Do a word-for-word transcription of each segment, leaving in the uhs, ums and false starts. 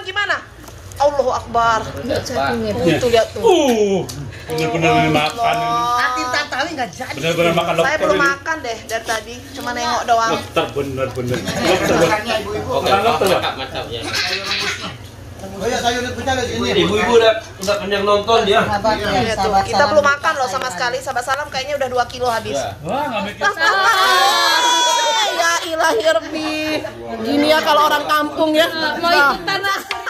gimana? Allahu Akbar. Tuh lihat tuh. Uh, bener-bener makan ini. Hati tatawi nggak jadi. Bener-bener makan dokter Saya belum ini. makan deh dari tadi, cuma nengok doang. Dokter bener-bener. Makannya ibu-ibu. Makan dokter ya? Mantapnya. Oh ya sayur pecah lagi ini. Ibu-ibu udah udah kenyang nonton dia. Lihat tuh, kita belum makan loh sama sekali. Sahabat salam kayaknya udah dua kilo habis. Wah, nggak mikir. Ya ilahi Rabbi. Gini ya kalau orang kampung ya. Mau ikutan.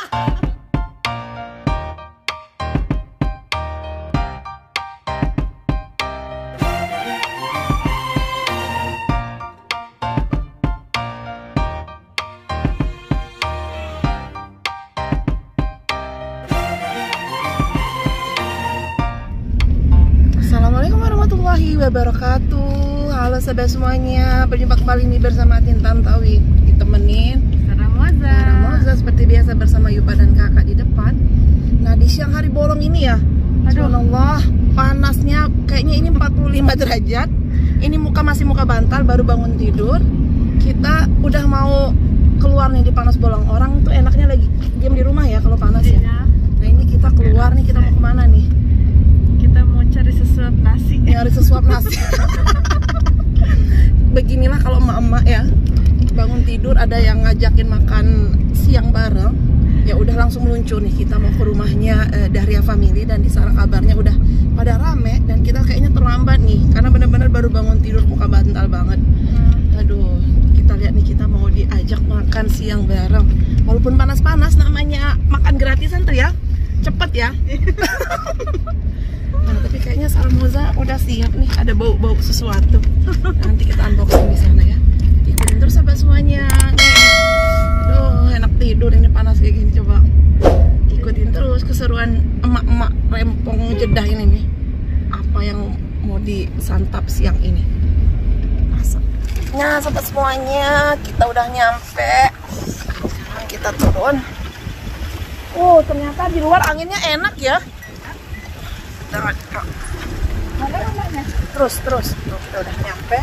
Assalamualaikum warahmatullahi wabarakatuh. Halo sahabat semuanya, berjumpa kembali nih bersama Atin Tantawi. Ditemenin Sarah Moza. Sarah Moza seperti biasa bersama Yupa dan kakak di depan. Nah di siang hari bolong ini ya, subhanallah, panasnya kayaknya ini empat puluh lima derajat. Ini muka masih muka bantal, baru bangun tidur. Kita udah mau keluar nih di panas bolong. Orang tuh enaknya lagi diam di rumah ya kalau panas ya. Nah ini kita keluar nih, kita mau kemana nih? Kita mau cari sesuap nasi. Nyari sesuap nasi. Beginilah kalau emak-emak ya, bangun tidur ada yang ngajakin makan siang bareng, ya udah langsung meluncur nih. Kita mau ke rumahnya eh, Dahria Family, dan di sana kabarnya udah pada rame dan kita kayaknya terlambat nih karena benar-benar baru bangun tidur, muka bantal banget. Aduh, kita lihat nih, kita mau diajak makan siang bareng. Walaupun panas-panas, namanya makan gratisan tuh ya, cepet ya. Nah, tapi kayaknya Sarah Moza udah siap nih, ada bau-bau sesuatu. Nanti kita unboxing di sana ya. Ikutin terus sahabat semuanya. Nih. Aduh, enak tidur ini panas kayak gini, coba. Ikutin terus keseruan emak-emak rempong Jeddah ini nih. Apa yang mau disantap siang ini? Masak. Nah, sahabat semuanya, kita udah nyampe. Sekarang kita turun. Oh, ternyata di luar anginnya enak ya. Terus, terus, tuh, kita udah nyampe.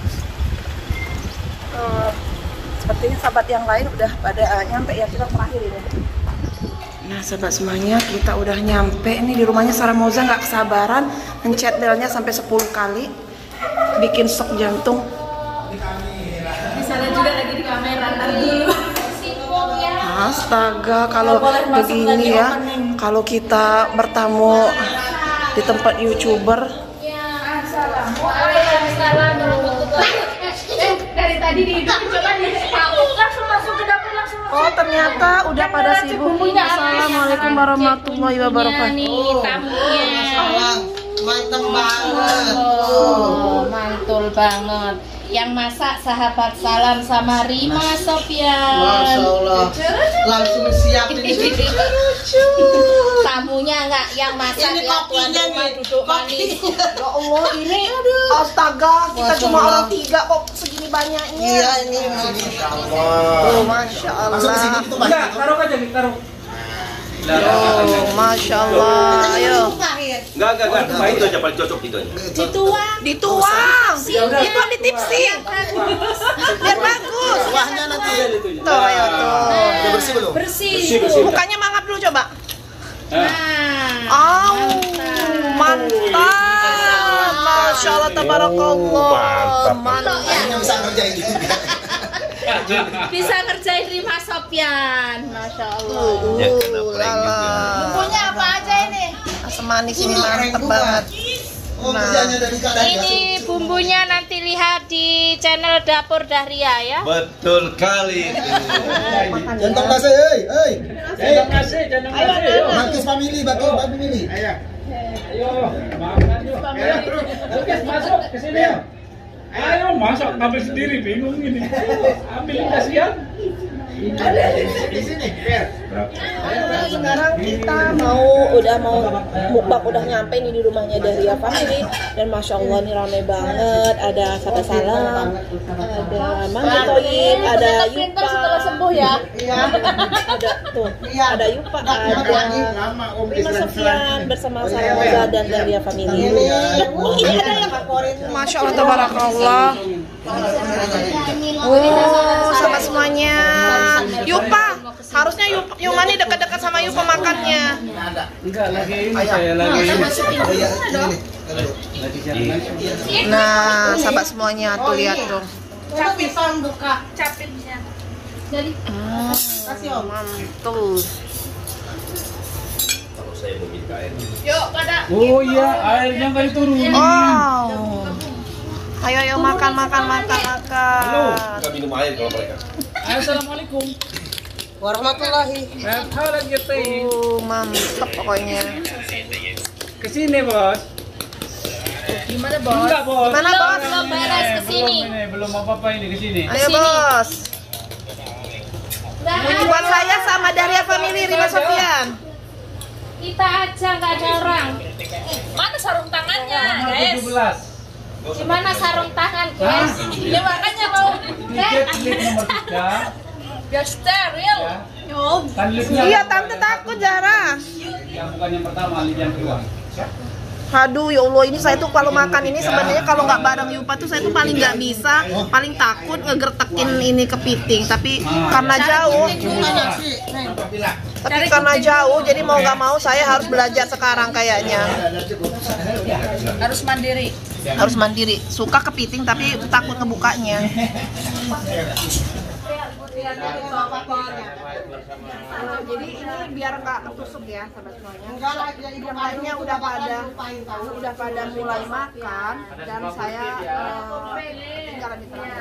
Uh, sepertinya sahabat yang lain udah pada uh, nyampe ya, kita terakhir ini. Nah, sahabat semuanya, kita udah nyampe. Ini di rumahnya Sarah Moza, nggak kesabaran mencet belnya sampai sepuluh kali, bikin shock jantung. Di sana juga lagi di kamera dulu. Astaga, kalau begini ya, kalau kita bertamu di tempat YouTuber. Eh, dari tadi di hidup coba nih. Langsung masuk ke dapur langsung. Oh, ternyata udah pada sibuk. Assalamualaikum warahmatullahi wabarakatuh. Nih tamunya. Mantap banget. Oh, mantul banget. Yang masak sahabat salam sama Rima Sofyan. Masya Allah. Langsung siap ini. Tamunya enggak yang masak, Ini ya, kopinya tuan rumah nih. duduk manis. Ya Allah, ini astaga, kita Masya cuma Allah. orang tiga kok segini banyaknya. Iya ini. Oh, Masya Allah. Masuk ke sini gitu Mas. Taruh aja nih, taruh. Oh, Masya Allah. Ayo. Enggak, enggak, enggak. Nah, itu aja paling cocok itu aja. Dituang. Dituang. Itu ditipsing. Biar bagus. Kuahnya nanti. Tuh, ayo tuh. Udah bersih belum? Bersih. Bersih, bersih. Mukanya mangap dulu coba. Nah. Au, mantap. Masya Allah, tabarakallah. Mantap. Akhirnya bisa ngerjain juga. Bisa ngerjain Rima Sofyan. Masya Allah. Ya, kena prank juga. Bumbunya apa aja ini? Asam manis ini mantap banget. Oh, kerjanya dari Kak Dahria. Ini bumbunya nanti lihat di channel Dapur Dahria ya. Betul kali. Centong nasi, hei, hei. Jangan ngasih, jangan ngasih. Markus family, Markus family. Ayo, makan yuk. Oke, masuk ke sini. Ayo masuk, ambil sendiri, bingung ini. Ambil kasihan. Di sini, Fer. Sekarang kita mau udah mau mukbang, udah nyampe nih di rumahnya Dahria Family, dan Masya Allah nih ramai banget. Ada Sahabat Salam, ada Mangga Toyib, ada Yupa. Setelah sembuh ya. Ada tuh, ada Yupa, ada Rima Sofyan bersama Sarah Moza dan Dahria Family. Oh, ini ada yang Masya Allah, tabarakallah. Oh, sahabat semuanya. Yupa, Harusnya Yuma nih dekat-dekat sama Yupa makannya. Enggak, lagi ini saya lagi ini. Nah, sahabat semuanya tuh lihat dong. Capit buka capitnya. Jadi Kasih Om. Mantul. Kalau saya mau minta air. yuk pada Oh iya, airnya nggak diturunin. Oh. Ayo ayo makan makan makan makan. Nggak minum air kalau mereka. Assalamualaikum. Warahmatullahi. How lagi teh? Uh, mantap pokoknya. Kesini bos. gimana bos? Enggak bos. Gimana, Bos? Belum beres Eh, kesini. Belum, ini, belum apa-apa ini kesini. Ayo bos. Ini buat saya sama Daria Family Rima Sofian. Kita aja nggak ada orang. Mana sarung tangannya, Nomor guys? tujuh belas. Gimana sarung tangan, guys? Ini makanya mau Lihat lip nomor tiga. biar steril. Ya. Yuk. Kan lipnya. Iya, tante takut Jara. Yang bukan yang pertama, lip yang kedua. Aduh ya Allah, ini saya tuh kalau makan ini sebenarnya kalau nggak bareng Yupa tuh saya tuh paling nggak bisa, paling takut ngegertekin ini kepiting. Tapi karena jauh, tapi karena jauh, jadi mau nggak mau saya harus belajar sekarang kayaknya. Harus mandiri. Harus mandiri. Suka kepiting tapi takut ngebukanya. Jadi ini biar nggak ketusuk ya sahabat semuanya. Yang lainnya udah pada udah pada mulai makan dan saya uh, tinggal di tengah.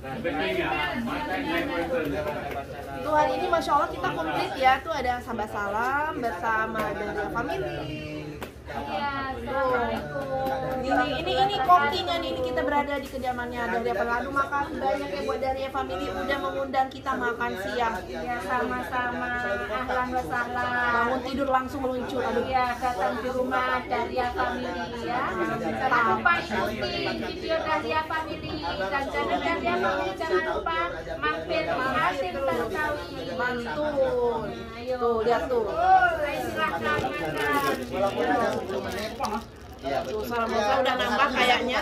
Tuh hari ini masya Allah kita komplit ya. Tuh ada sahabat salam bersama Daria Family. Iya, Ini ini ini kokinya nih, ini kita berada di kediamannya Daria Family. Aduh makasih banyak ya buat Daria Family udah mengundang kita makan siang. ya sama-sama. Ahlan wa sahlan. Bangun tidur langsung meluncur. Aduh Ya, datang di rumah Daria Family ya. Jangan lupa ikuti video Daria Family dan channel Daria Family. Jangan lupa mampir di Hasil Betawi. mantul. Ayo. Tuh lihat tuh. Ayo silakan makan. Tuh salam-salam udah nambah kayaknya.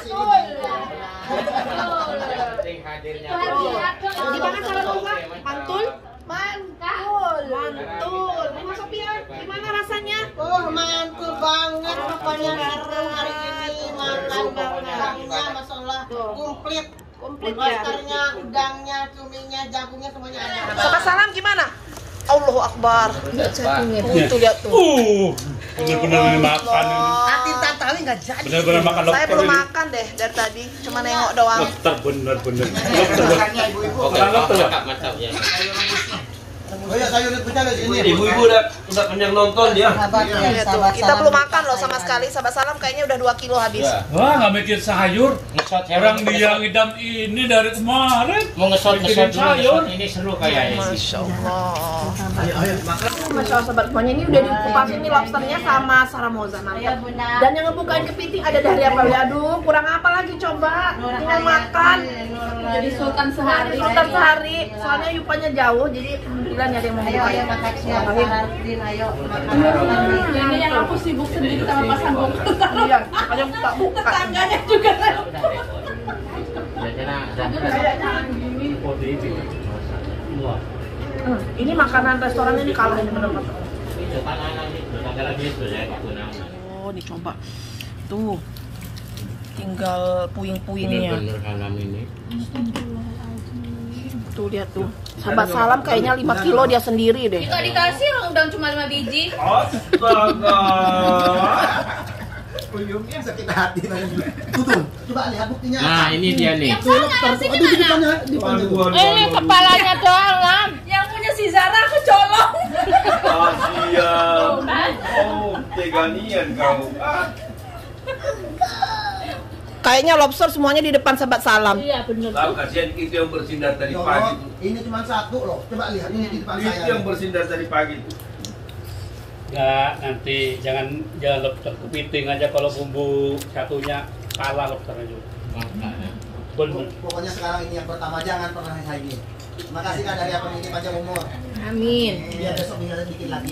Di mana salam-salam? Mantul? Mantul. Mantul. Rima Sofian, gimana rasanya? Oh mantul banget pokoknya seru hari ini makan bangetnya masya Allah komplit Komplit ya. monsternya, udangnya, cuminya, jagungnya semuanya ada. Salam salam gimana? Allahu Akbar. Tuh lihat tuh. Uh, bener-bener ini makan ini. Nanti tatawi nggak jadi. Bener-bener makan Saya dokter belum ini. makan deh dari tadi, cuma nengok doang. Dokter bener-bener. Dokter bener. Orang dokter ya? Mantap ya. Oh ya sayur punya di sini. Ibu-ibu udah udah kenyang nonton dia. Lihat tuh. Kita belum makan loh sama sekali. Sahabat salam kayaknya udah dua kilo habis. Ya. Wah, nggak mikir sayur. Orang dia ngidam ini dari kemarin. Mau ngesot ngesot dulu, sayur. ngesot ini seru kayaknya. Masya Allah. Masya Allah sahabat semuanya ini udah dikupasin nih lobsternya sama saramoza mantap. Dan yang ngebukain kepiting ada Daria Family. Aduh kurang apa lagi coba? Tinggal makan. Jadi sultan sehari. Sultan sehari. Soalnya Yupanya jauh jadi alhamdulillah nih ada yang mau buka. Ayo makan siang, Saladin, ayo makan. Ini yang aku sibuk sendiri sama Mas Sambung. Iya, makanya buka buka. Tangganya juga. Hmm, ini makanan restorannya nih kalah ini bener-bener. Oh, dicoba. Tuh. Tinggal puing-puingnya. Tuh lihat tuh. Sahabat salam kayaknya lima kilo dia sendiri deh. Enggak dikasih orang udang cuma lima biji. Astaga. Puyungnya sakit hati tadi. Tutup. Coba lihat buktinya. Nah ini dia nih. Yang salah ngasih di mana? Ini kepalanya doang, Lam. Yang punya si Zara aku colong. Kasian. Oh, teganian kau. Ah. Kayaknya lobster semuanya di depan sahabat salam. Iya benar. Tahu kasihan itu yang bersinar tadi Ya pagi. Allah, ini cuma satu loh. Coba lihat ini di depan Itu saya. yang bersinar tadi pagi itu. Enggak, nanti jangan jangan lobster kepiting aja kalau bumbu satunya kalah lobsternya juga. Bener. Pokoknya sekarang ini yang pertama jangan pernah kayak gini. Terima kasih Kak Daria Family panjang umur. Amin. Biar besok bisa bikin lagi.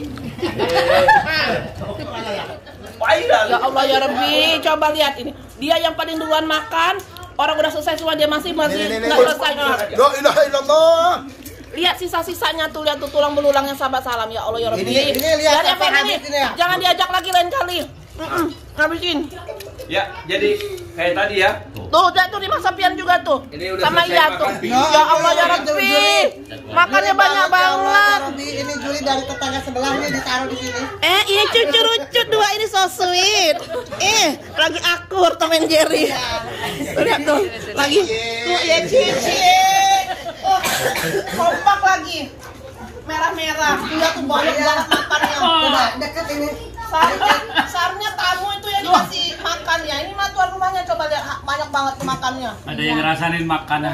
Ya Allah ya Rabbi, coba lihat ini. Dia yang paling duluan makan. Orang udah selesai semua dia masih masih nggak selesai. La ilaha illallah. Lihat sisa-sisanya tuh, lihat tuh tulang belulangnya sahabat salam. Ya Allah ya Rabbi. Ini- ini lihat Dari sampai apa ini? habis ini ya. Jangan diajak lagi lain kali. Mm-mm, habisin. Ya, jadi kayak tadi ya. Tuh, lihat tuh di Mas Sofian juga tuh. Ini udah Sama selesai iya makan, tuh. Pi. Ya Allah ya Rabbi. Makannya banyak banget. Ini Juli dari tetangga sebelahnya ditaruh di sini. Eh, ini cucu lucu dua ini so sweet. Eh, lagi akur Tom and Jerry. Tuh, lihat tuh, lagi. Tuh ya cici. Oh, kompak lagi. Merah-merah. Lihat tuh banyak banget makannya. Coba dekat ini. Seharusnya, seharusnya tamu itu yang dikasih makan ya. Ini mah tuan rumahnya coba lihat ha- banyak banget tuh makannya. Ada yang ngerasain makanan.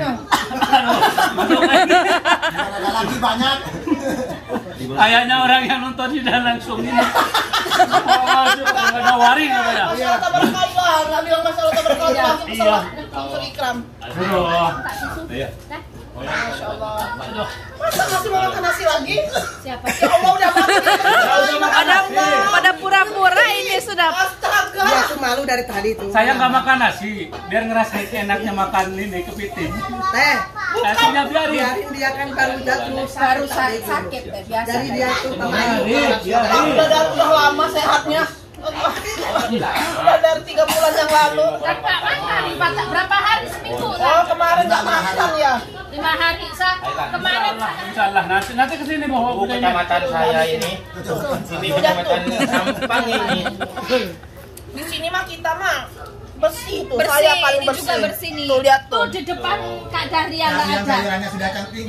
Ada lagi banyak. Kayaknya orang yang nonton tidak langsung ini. Oh, masuk, nggak ada waring apa ya? Masalah tabarakallah, nggak bilang masalah tabarakallah langsung ke salah langsung ikram. Aduh. Iya. Masya Allah. Masa masih mau makan nasi lagi? Siapa? Ya Allah udah makan. Pada pada pura-pura ini sudah. Astaga. Dia tuh malu dari tadi tuh. Saya nggak makan nasi, biar ngerasain enaknya makan ini kepiting. Teh, Nasinya biarin. biarin dia kan baru jatuh Baru sa- sakit deh biasa. Jadi dia tuh Biarin, biarin. Udah dari udah lama sehatnya. Udah dari tiga bulan yang lalu. Dan Pak makan Pak, berapa hari seminggu? Oh kemarin nggak makan ya. Lima hari sah. Kemarin Insyaallah, insyaallah. Nanti nanti kesini bawa Bu kecamatan saya ini. Ini kecamatan Sampang ini. Di sini mah kita mah bersih tuh. bersih, Saya paling ini bersih. juga bersih nih. Tuh lihat tuh. Tuh di depan Kak Dahlia nggak yang ada. sayurannya sudah cantik.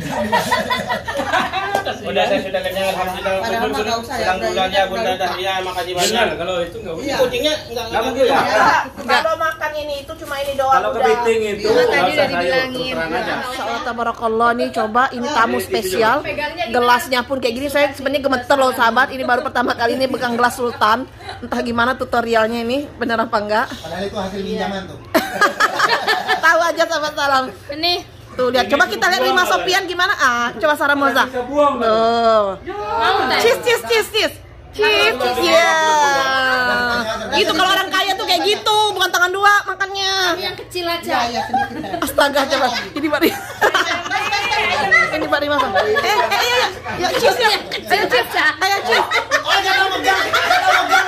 Udah saya sudah kenyang alhamdulillah. Padahal mah nggak usah ya, Sedang udah bulannya ini Bunda kan Dahlia makasih Benar, banyak. kalau itu nggak Iya. Kucingnya enggak Nggak enggak mungkin ya. Ya, kalau makan ini itu cuma ini doang Kalau udah. kepiting itu Iya, tadi nggak udah usah sayur, dibilangin. terus terang aja. Masya Allah tabarakallah nih coba ini tamu spesial. Gelasnya pun kayak gini saya sebenarnya gemeter loh sahabat. Ini baru pertama kali ini pegang gelas sultan. Entah gimana tutorialnya ini bener apa enggak. Padahal itu hasil pinjaman tuh. Tahu aja sahabat salam. Ini Tuh lihat coba kita lihat Lima Sofian gimana ah. Coba Sarah Moza. Bisa buang nggak? Tuh. mau teh. Cheese cheese cheese cheese. Cheese, ya. Gitu kalau orang kaya tuh kayak gitu, bukan tangan dua makannya. Yang kecil aja. Ya sedikit teh. Astaga coba. Ini Pak Rima. Ini Pak Rima. Eh, eh, ya, ya, ya, cheese ya. Kecil aja. Ayo cheese. Oh, jangan megang. Jangan megang.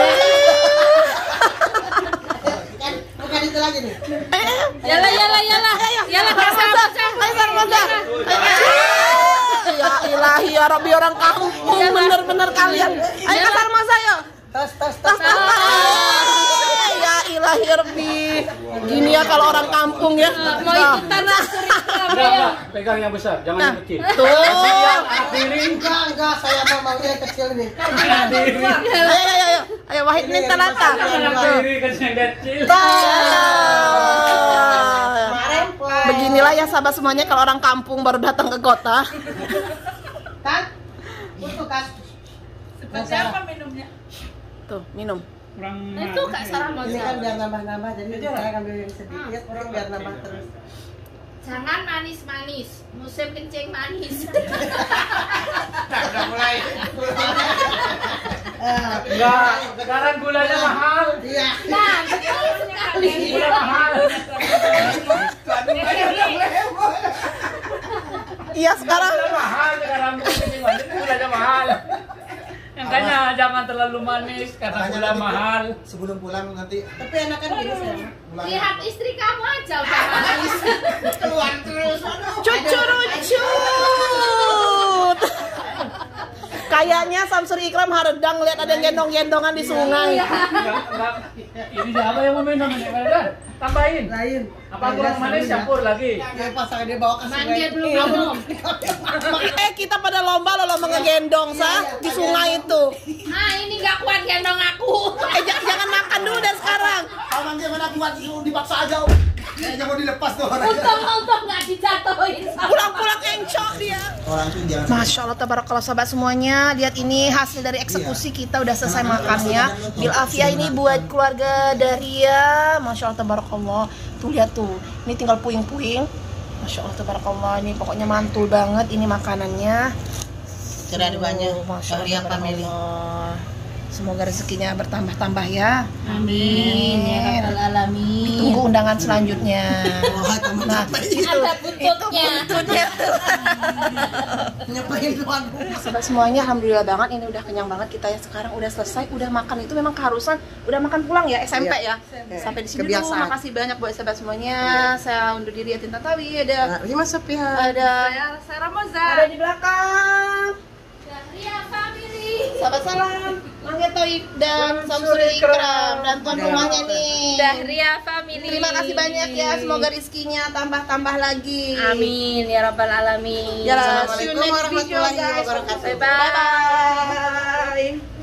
Kan bukan itu lagi nih. Eh, eh, Yalah yalah yalah. Yalah Kak Sarah. ayo Sarah Moza. Ya ilahi ya Rabbi orang kampung bener-bener kalian. Ayo Kak Sarah Moza yuk. Tas tas Tas, tas. tas, tas. Ya ilahi Rabbi. Gini ya kalau orang kampung ya. Mau ikutan lah. Enggak, enggak. Pegang yang besar, jangan Nah, yang kecil. tuh. Enggak enggak saya mau maunya yang kecil nih. Ayo, ayo, ayo, ayo, Wahid ini talata. Kiri kan yang kecil. Kemarin Beginilah ya sahabat semuanya kalau orang kampung baru datang ke kota. kan? Itu kan. Siapa minumnya? Tuh, minum. Kurang. Itu Kak Sarah mau Ini kan biar nambah-nambah jadi saya ambil yang sedikit terus biar nambah terus. Jangan manis-manis. Musim kencing manis. Udah mulai. Eh, Enggak, sekarang gulanya mahal. iya. Nah, betul sekali. Gula mahal. Iya sekarang. Gula mahal sekarang gulanya mahal. Makanya jangan terlalu manis karena gula mahal. Sebelum pulang nanti Tapi enakan gini sayang. pulang. Lihat istri kamu aja udah manis. Keluar terus. Cucu rucut. Kayaknya Samsur Ikram haredang lihat ada yang gendong-gendongan di sungai. Enggak, enggak. Ini siapa yang mau minum ini? Kan? Tambahin. Lain. Apa kurang manis campur lagi? Ya pas dia bawa ke Man sungai. dia belum minum. Eh kita pada lomba lo lomba ngegendong sah di sungai itu. Ah ini nggak kuat gendong aku. Eh j- jangan makan dulu dari sekarang. Kalau dia mana kuat disuruh dipaksa aja. Kayaknya mau dilepas tuh orangnya. Untung-untung nggak dijatuhin. Pulang-pulang encok dia. Orang tuh jangan. Masya Allah tabarakallah sahabat semuanya. Lihat ini hasil dari eksekusi kita udah selesai makannya. Bil Afia ini buat keluarga Dahlia. Masya Allah tabarakallah. Tuh lihat tuh. Ini tinggal puing-puing. Masya Allah tabarakallah. Ini pokoknya mantul banget ini makanannya. Sudah banyak. Masya Allah Dahlia family. tabarakallah. Semoga rezekinya bertambah-tambah ya. Amin ya rabbal alamin. Tunggu undangan selanjutnya. Nah, itu Ada buntutnya. buntutnya tuh. Nyapain tuan. Sobat semuanya, alhamdulillah banget ini udah kenyang banget kita ya. Sekarang udah selesai, udah makan itu memang keharusan. Udah makan pulang ya S M P ya. Sampai di sini dulu. Kebiasaan. Makasih banyak buat sobat semuanya. Saya undur diri, Atin Tantawi. Ada Ini masuk ya. ada Saya Ramoza. ada di belakang. Dahlia family. Sahabat salam, Mangga Toib dan Samsuri Ikram dan tuan rumahnya nih. Dahlia family. Terima kasih banyak ya. Semoga rizkinya tambah-tambah lagi. Amin ya rabbal alamin. Ya, see you Assalamualaikum next video warahmatullahi guys. wabarakatuh. Bye bye.